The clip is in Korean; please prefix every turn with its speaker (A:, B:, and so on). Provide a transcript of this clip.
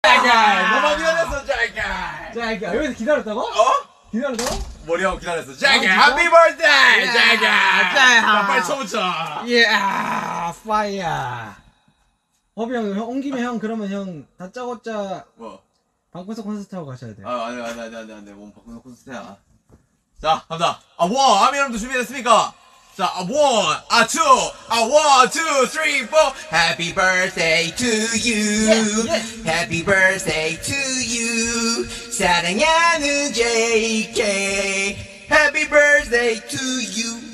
A: 너무 기다렸어, 자기야.
B: 여기서 기다렸다고? 기다렸다고?
A: 머리하고 기다렸어. 자기야, 해피 버스데이! 자기야! 자, 빨리 쳐붙여.
B: 파이어. 허비 형, 온 김에 형, 그러면 형, 다짜고짜
A: 뭐?
B: 방구석 콘서트 하고 가셔야 돼.
A: 안 돼. 몸 바꾸는 콘서트야. 자, 갑니다. 아미 여러분도 준비됐습니까? 자, one, two, three, four. Happy birthday to you. Happy birthday to you. 사랑하는 JK. Happy birthday to you.